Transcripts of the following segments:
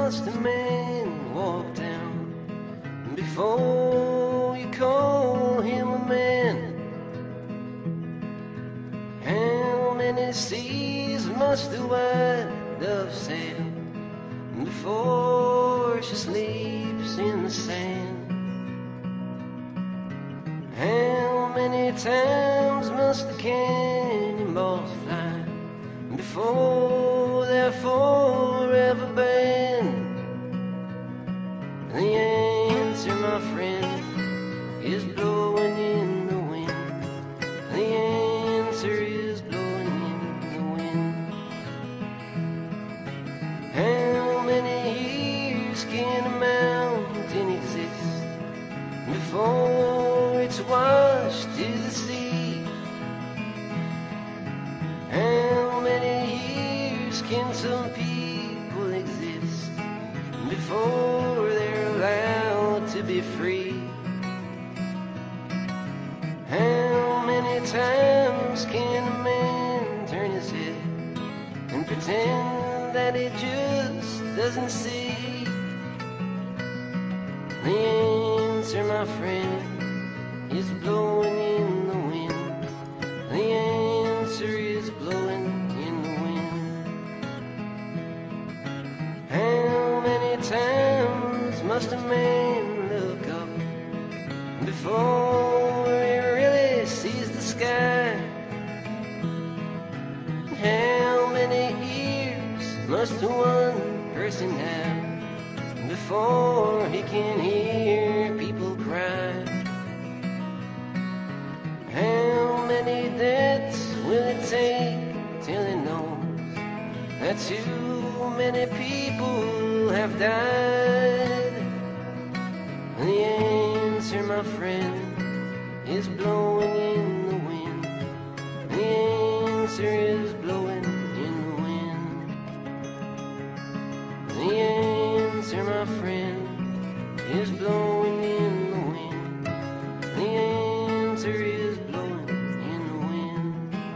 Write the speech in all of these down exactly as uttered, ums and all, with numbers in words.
must a man walk down before you call him a man? How many seas must the white dove sail before she sleeps in the sand? How many times must the cannonballs fly before they're forever banned? The answer, my friend, is blowing in the wind. The answer is blowing in the wind. How many years can a mountain exist before it's washed to the sea? How many years can some people exist before they're allowed to be free? How many times can a man turn his head and pretend that he just doesn't see? The answer, my friend, is blowing in the wind. The answer is blowing in the wind. How many times must a man look up before he really sees the sky? How many ears must one person have before he can hear people cry? How many deaths will it take till he knows that too many people have died? The answer, my friend, is blowing in the wind. The answer is blowing in the wind. The answer, my friend, is blowing in the wind. The answer is blowing in the wind.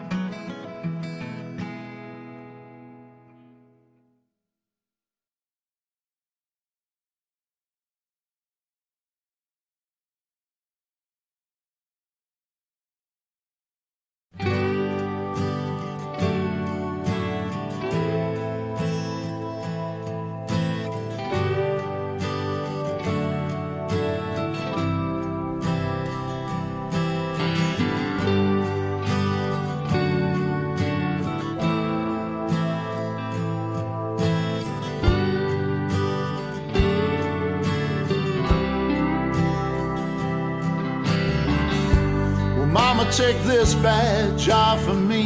Mama, take this badge off of me,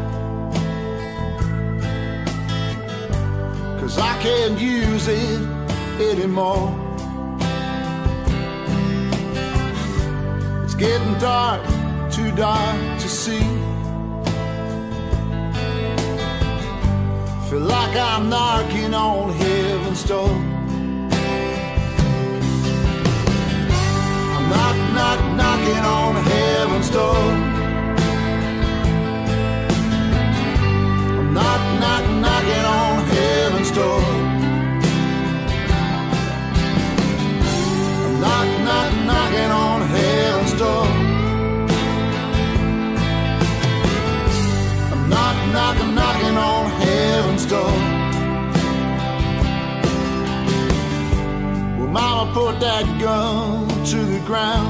'cause I can't use it anymore. It's getting dark, too dark to see. Feel like I'm knocking on heaven's door. I'm knock, knock, knocking on heaven's door. I'm knock, knock, knocking on heaven's door. I'm knock, knock, knocking on heaven's door. I'm knock, knock, knocking on heaven's door. Well, Mama, put that gun to the ground,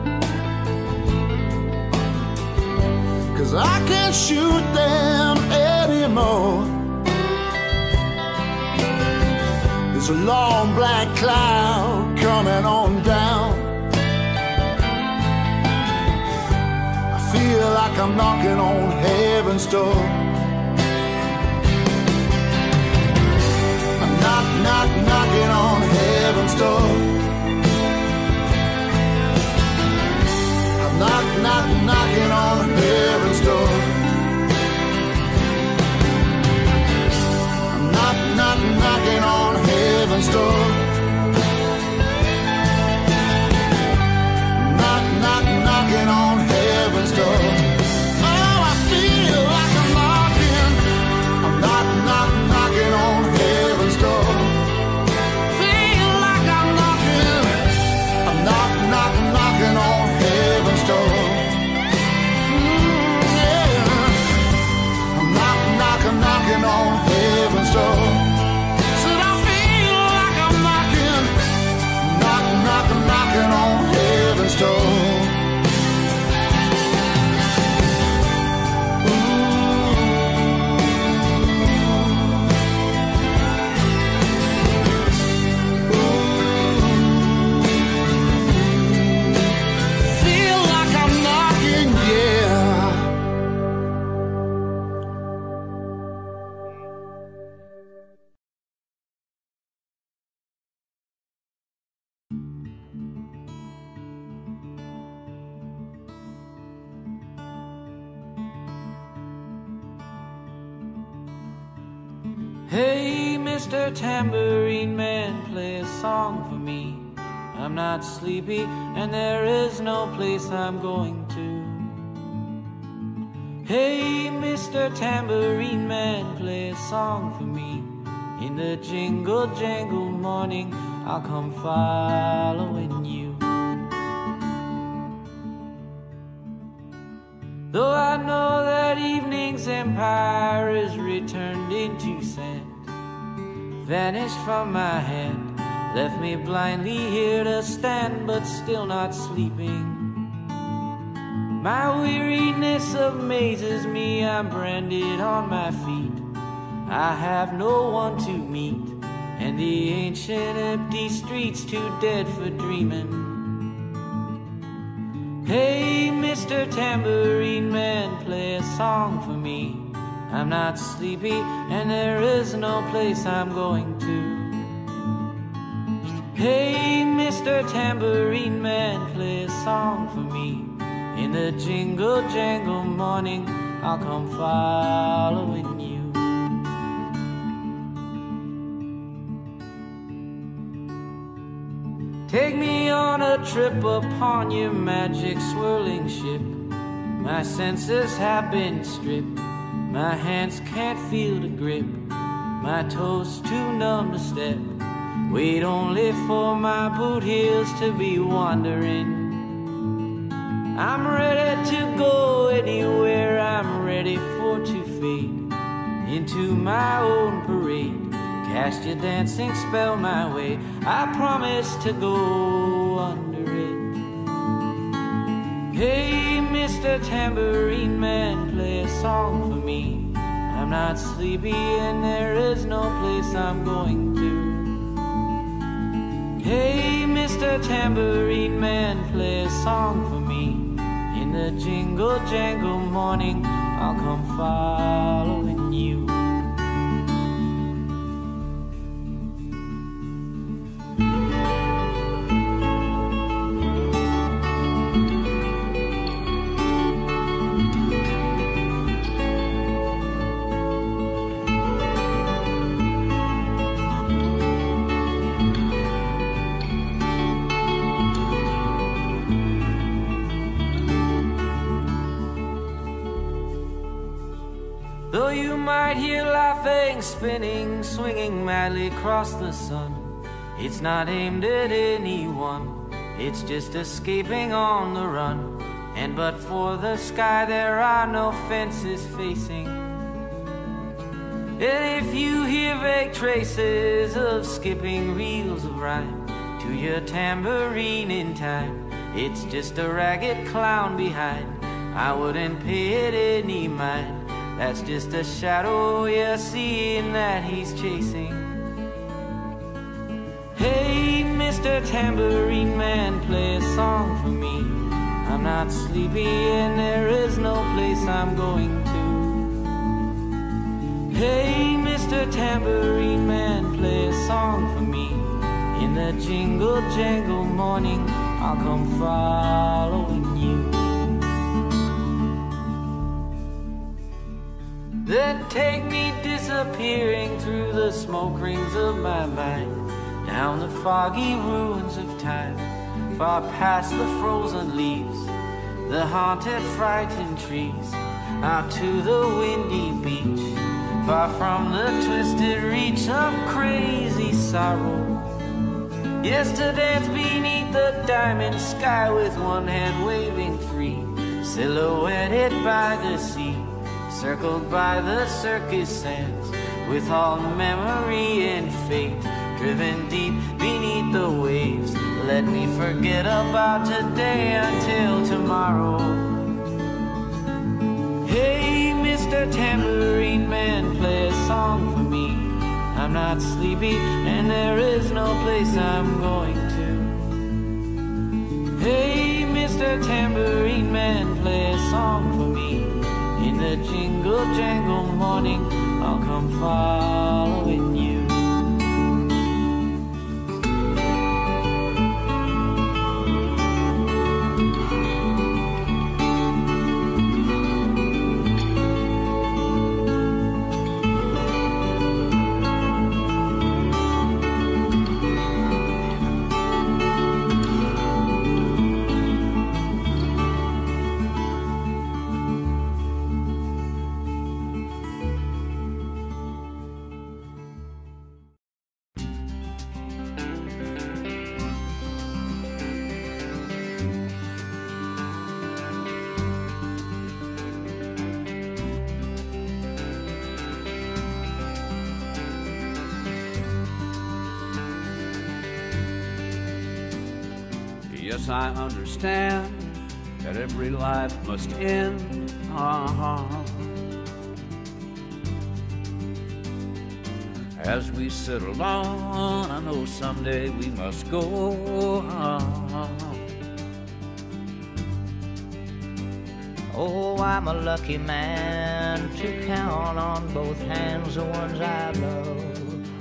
'cause I can't shoot them anymore. There's a long black cloud coming on down. I feel like I'm knocking on heaven's door. I'm knock, knock, knocking on heaven's door. Knock, knock, knocking on heaven's door. I'm knock, knock, knocking on heaven's door. Knock, knock, knocking on heaven's door. Oh, I feel like I'm knocking. I'm knock, knock, knocking on heaven's door. Hey, Mister Tambourine Man, play a song for me. I'm not sleepy and there is no place I'm going to. Hey, Mister Tambourine Man, play a song for me. In the jingle jangle morning, I'll come following you. Though I know that evening's empire is returned into sand, vanished from my hand, left me blindly here to stand, but still not sleeping. My weariness amazes me, I'm branded on my feet. I have no one to meet, and the ancient empty streets too dead for dreaming. Hey, Mister Tambourine Man, play a song for me. I'm not sleepy and there is no place I'm going to. Hey, Mister Tambourine Man, play a song for me. In the jingle jangle morning, I'll come following you. Take me on a trip upon your magic swirling ship. My senses have been stripped, my hands can't feel the grip, my toes too numb to step. Wait only for my boot heels to be wandering. I'm ready to go anywhere, I'm ready for to fade into my own parade. Cast your dancing spell my way, I promise to go under it. Hey, Mister Tambourine Man, play a song for me. I'm not sleepy and there is no place I'm going to. Hey, Mister Tambourine Man, play a song for me. In the jingle jangle morning, I'll come following you. Though you might hear laughing, spinning, swinging madly across the sun, it's not aimed at anyone, it's just escaping on the run. And but for the sky there are no fences facing. And if you hear vague traces of skipping reels of rhyme to your tambourine in time, it's just a ragged clown behind. I wouldn't pay it any mind. That's just a shadow you're seeing that he's chasing. Hey, Mister Tambourine Man, play a song for me. I'm not sleepy and there is no place I'm going to. Hey, Mister Tambourine Man, play a song for me. In the jingle jangle morning, I'll come following you. Then take me disappearing through the smoke rings of my mind, down the foggy ruins of time, far past the frozen leaves, the haunted, frightened trees, out to the windy beach, far from the twisted reach of crazy sorrow. Yes, to dance beneath the diamond sky with one hand waving free, silhouetted by the sea, circled by the circus sands, with all memory and fate driven deep beneath the waves. Let me forget about today until tomorrow. Hey, Mister Tambourine Man, play a song for me. I'm not sleepy and there is no place I'm going to. Hey, Mister Tambourine Man, play a song for me. In the jingle jangle morning, I'll come following you. Yes, I understand that every life must end. Uh-huh. As we settle on, I know someday we must go. Uh-huh. Oh, I'm a lucky man to count on both hands the ones I love.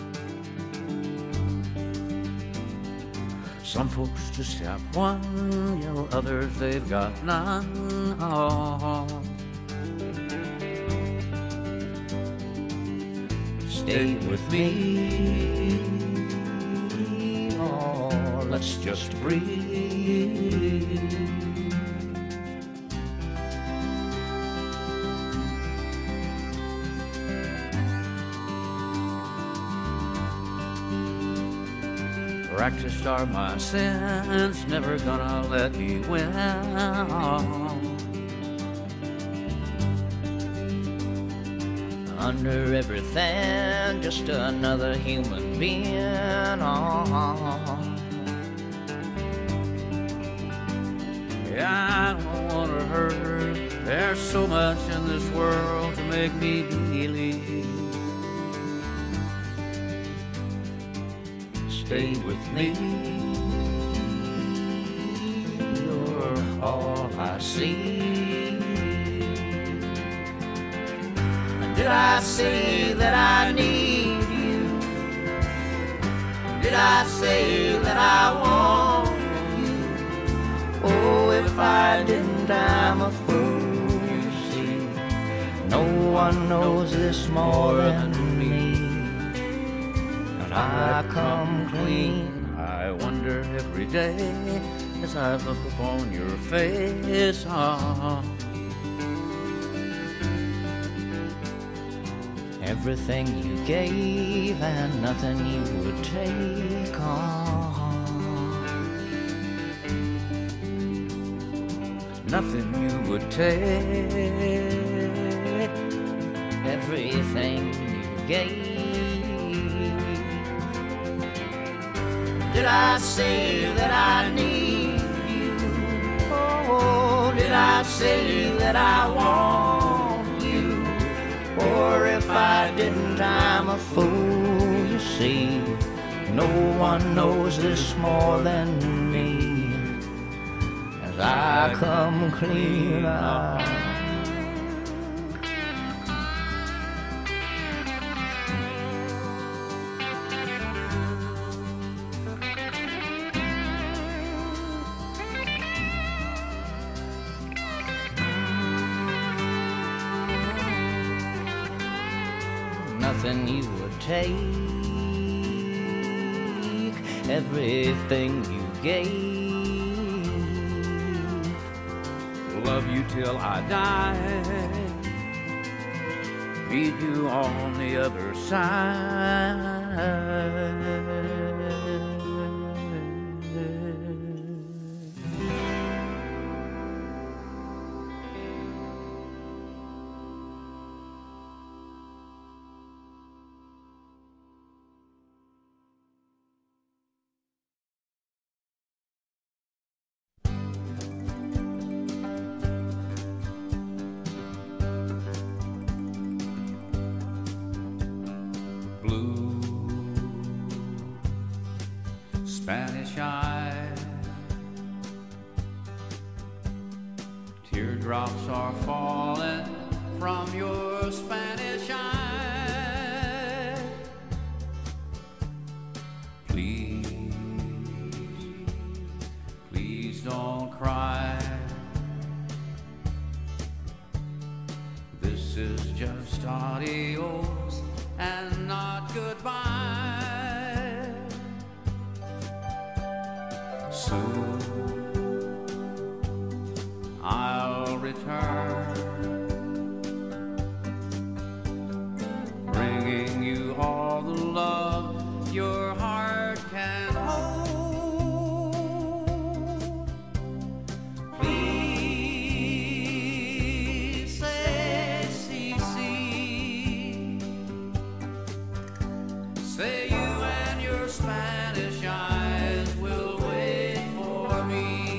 Some folks just have one, you know, others they've got none. Oh. Stay with me, oh, let's just breathe. Practiced are my sins, never gonna let me win. Under everything, just another human being. Oh. Yeah, I don't wanna hurt. There's so much in this world to make me believe. Stay with me, you're all I see. Did I say that I need you? Did I say that I want you? Oh, if I didn't, I'm a fool, you see. No one knows this more than me. I come clean. I wonder every day as I look upon your face. Oh. Everything you gave and nothing you would take on. Nothing you would take. Everything you gave. Did I say that I need you? Oh, did I say that I want you? Or if I didn't, I'm a fool, you see. No one knows this more than me. As I come clean out. Nothing you would take, everything you gave. Love you till I die, meet you on the other side. Spanish eyes, teardrops are falling from your Spanish eyes. Please, please don't cry. This is just adios and not goodbye. Soon I'll return, bringing you all the love your heart can hold. Please say, see, see. Say you and your Spanish eyes will wait for me.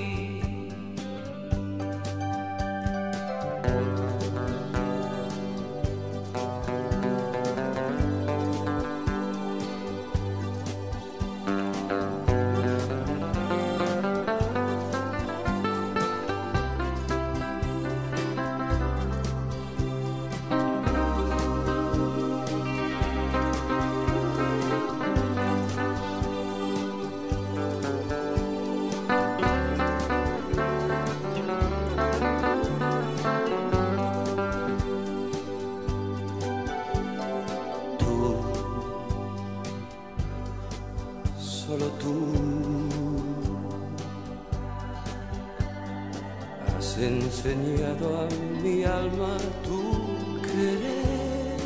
enseñado a mi alma tu querer.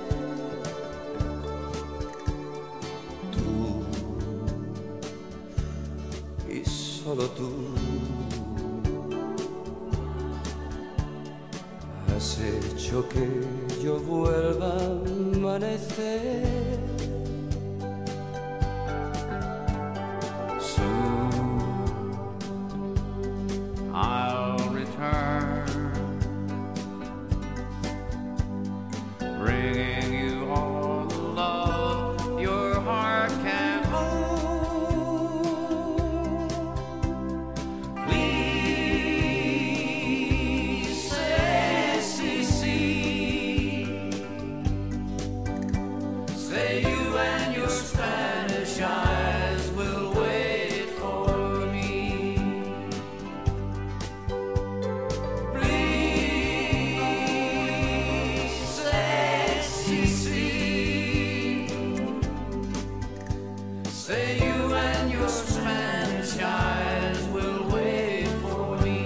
Tú y solo tú has hecho que yo vuelva a amanecer. I'll return, bringing you all the love your heart can hold. Please say, see, see, say you and your Spanish eyes will wait for me. Say you and your Spanish eyes will wait for me.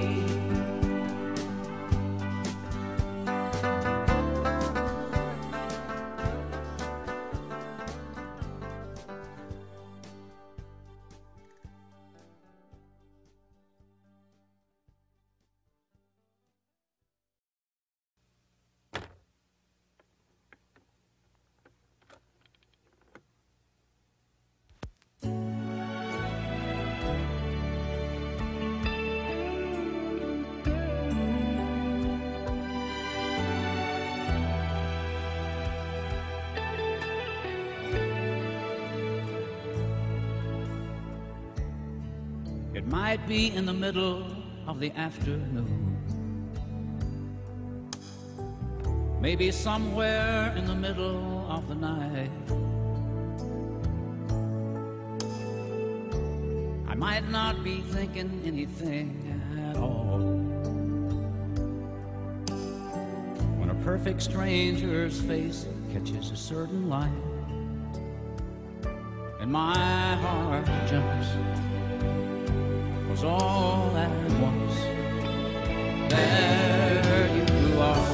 It might be in the middle of the afternoon, maybe somewhere in the middle of the night. I might not be thinking anything at all when a perfect stranger's face catches a certain light, and my heart jumps. Was all at once. There you are,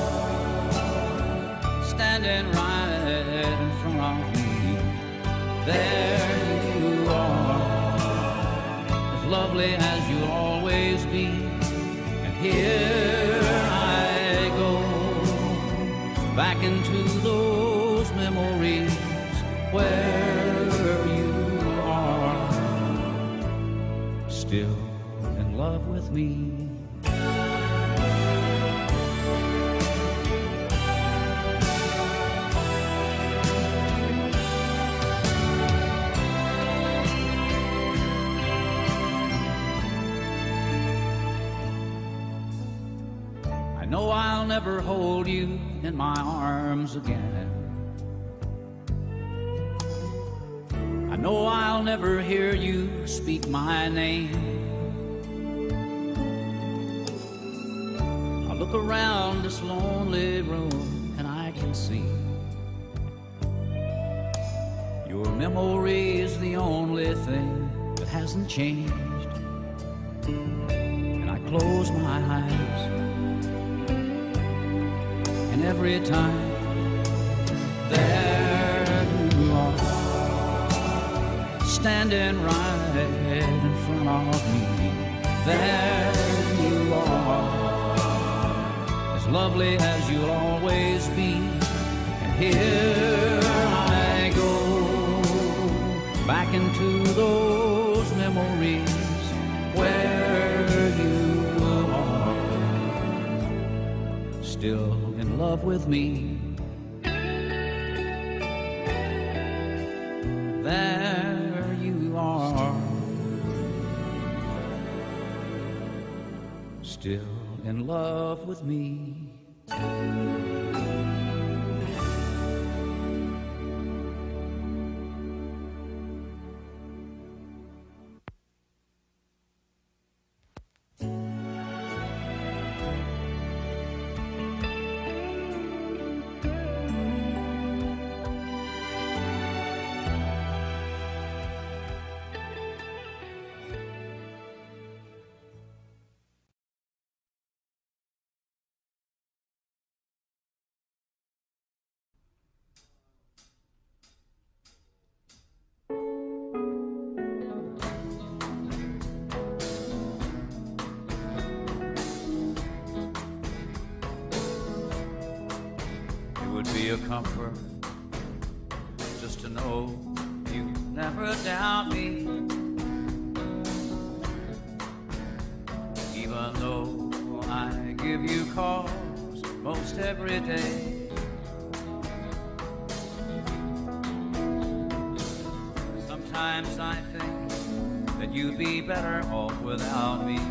standing right in front of me. There you are, as lovely as you'll always be. And here I go, back into those memories where you are, still in love with me. I know I'll never hold you in my arms again. I know I'll never hear you speak my name. I look around this lonely room and I can see your memory is the only thing that hasn't changed. And I close my eyes, and every time there you are, standing right in front of me. There you are, as lovely as you'll always be. And here I go, back into those memories where you are, still in love with me. There you are, still in love with me. would be a comfort just to know you never doubt me, even though I give you cause most every day. Sometimes I think that you'd be better off without me,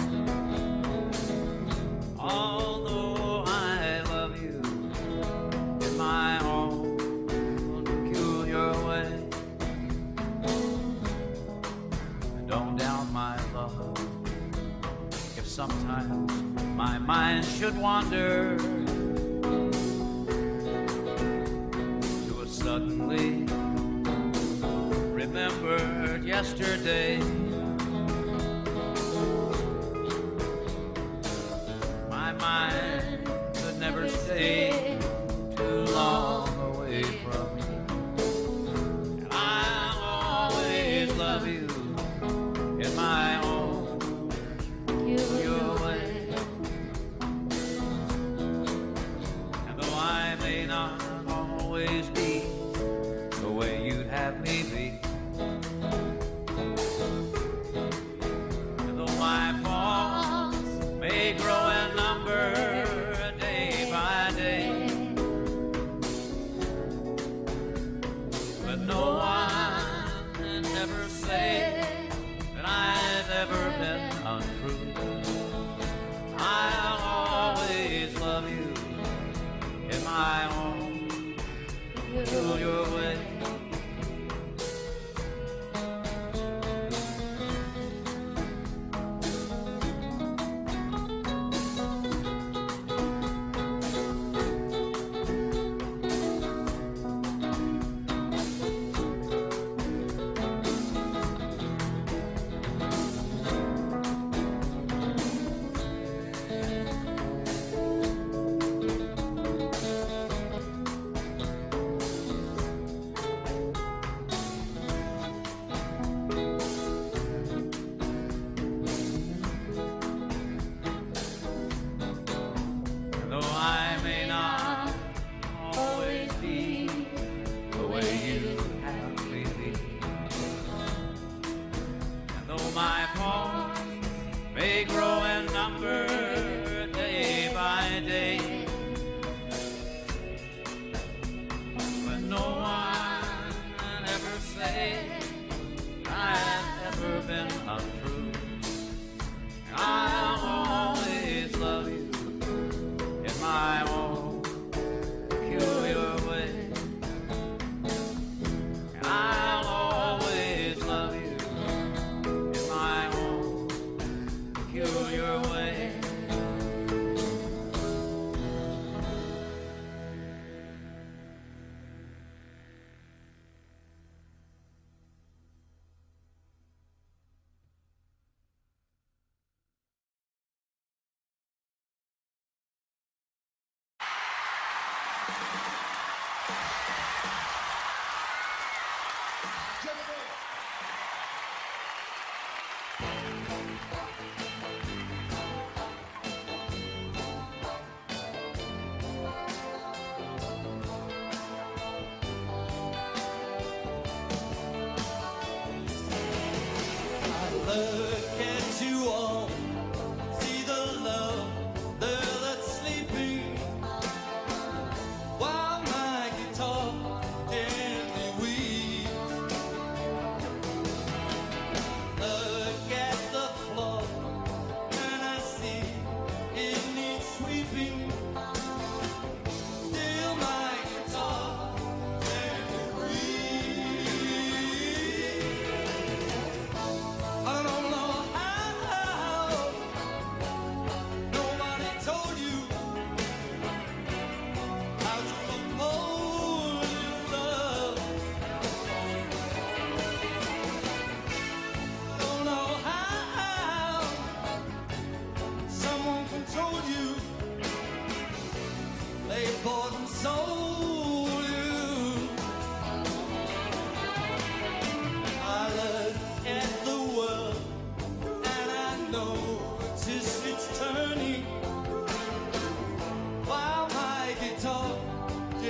although I love you in my own peculiar way. And don't doubt my love if sometimes my mind should wander to a suddenly remembered yesterday. My mind could never stay too long away from you, and I'll always love you in my own peculiar way. And though I may not always be the way you'd have me be, and though my faults may grow in number day by day, but no one can ever say that I've ever been untrue. I'll always love you in my own peculiar way. Look at you all, see the love there that's sleeping, while my guitar gently weeps. Look at the floor, and I see it needs sweeping. Still my guitar gently weeps. I don't know how nobody told you how to compose your love. I don't know how someone controlled you. They bought and sold you. I look at the world and I notice it's turning, while my guitar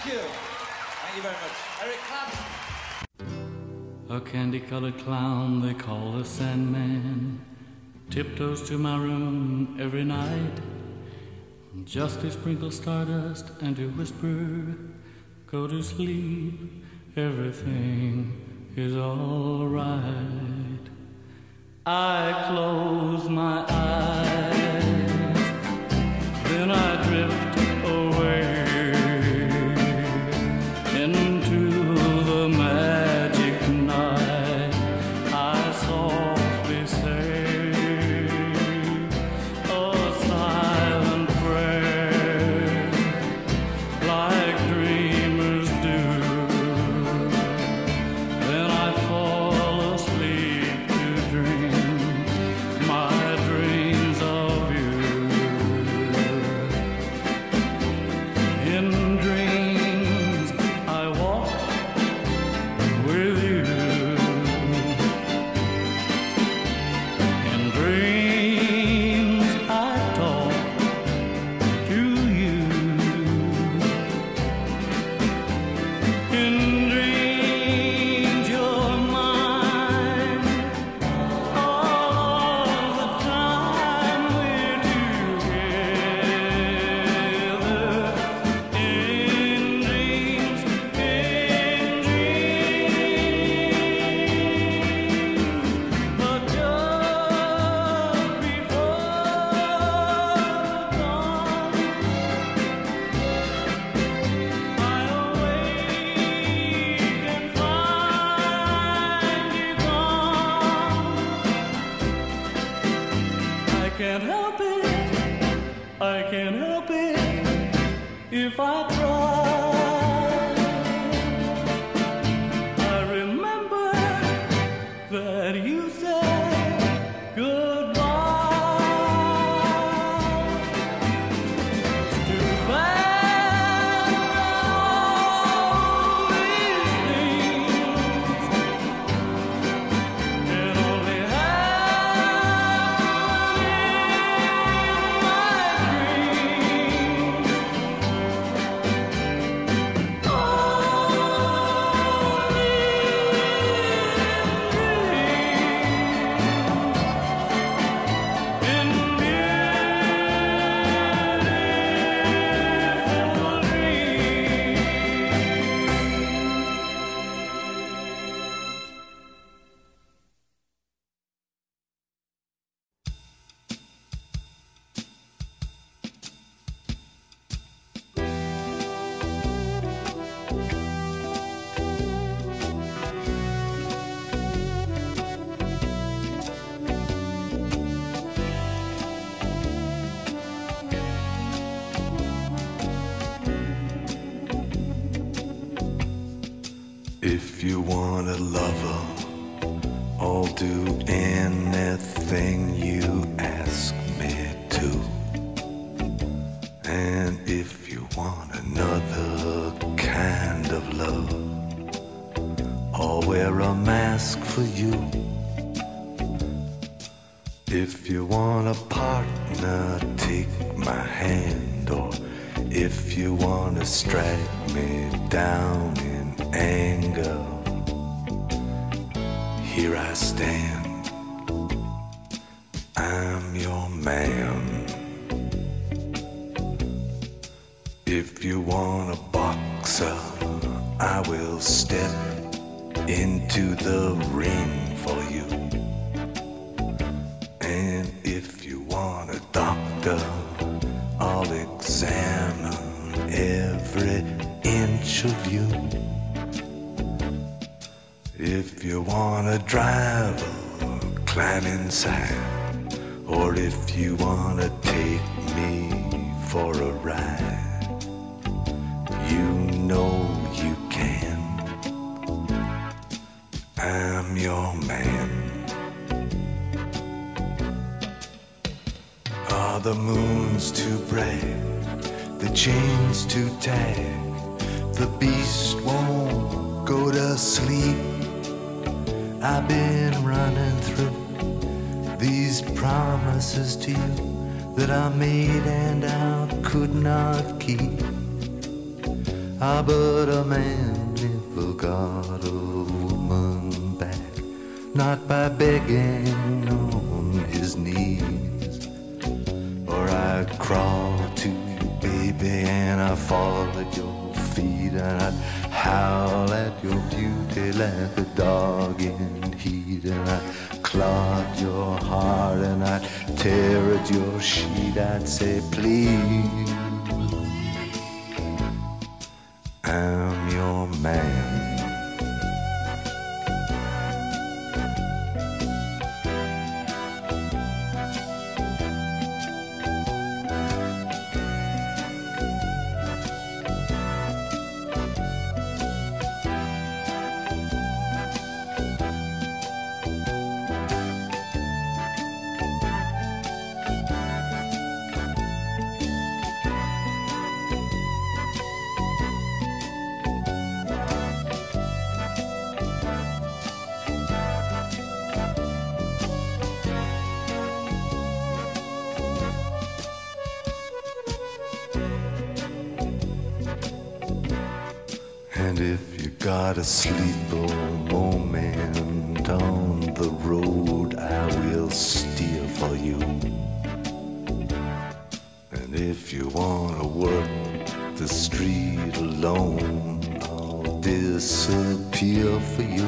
Thank you. Thank you very much. Eric Clapton. A candy-colored clown they call the Sandman tiptoes to my room every night just to sprinkle stardust and to whisper, go to sleep, everything is all right. I close my eyes, then I drift away into the magic night. I softly say a silent prayer like dreamers do. Then I fall asleep to dream my dreams of you. In dreams I walk with you. In dreams I talk to you. In dreams you're mine all the time we're together. In dreams, in dreams, but just before dawn, I awake and find you gone. I can't help it, I can't help it if I try. I remember that you said goodbye. It's too bad all these things can only happen in my dreams. If you want a lover, I'll do anything you ask me to. And if you want another kind of love, I'll wear a mask for you. If you want a partner, take my hand. Or if you want to strike me down in anger, here I stand, I'm your man. If you want a boxer, I will step into the ring for you. And if you want a doctor, I'll examine every inch of you. If you want a driver, climb inside. Or if you want to take me for a ride, you know you can. I'm your man. Are the moons too bright? The chains too tight? The beast won't go to sleep. I've been running through these promises to you that I made and I could not keep. Ah, but a man never got a woman back, not by begging on his knees. Or I'd crawl to you, baby, and I'd fall at your feet, and I'd howl at your beauty like a dog in heat, and I'd claw at your heart, and I'd tear at your sheet. I'd say, please, I'm your man. And if you got a sleeper moment on the road, I will steer for you. And if you wanna work the street alone, I'll disappear for you.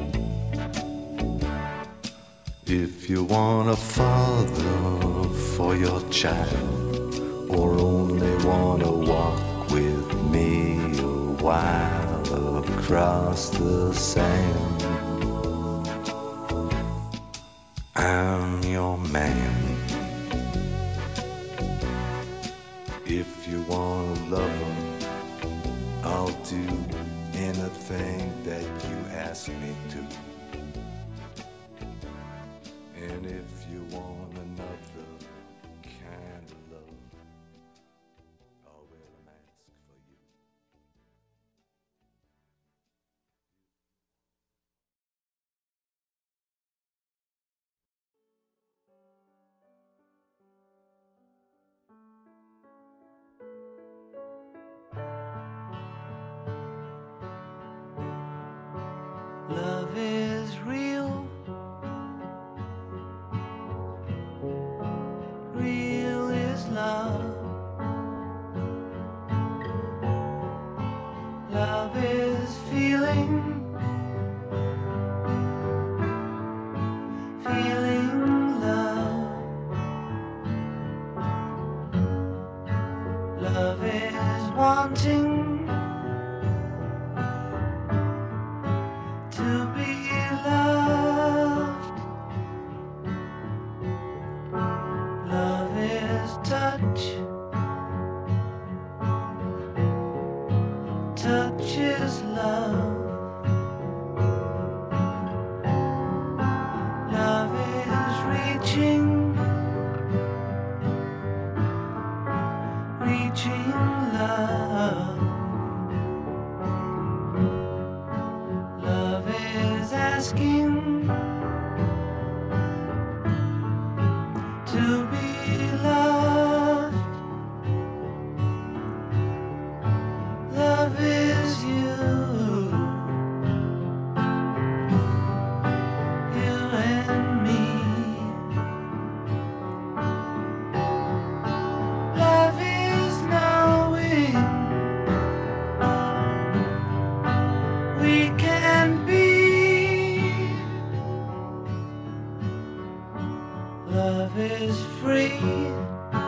If you want a father for your child, or only wanna walk with me a while across the sand, I'm your man. If you wanna love him, I'll do anything that you ask me to. And if you want another kind of love, I'll wear a mask for you. Love is real. Real is love. Love is feeling. Feeling love. Love is wanting to be loved. Love is touch. Touch is love. Love is reaching. Reaching love. Love is asking to be loved. Love is you. You and me. Love is knowing we can be. Love is free.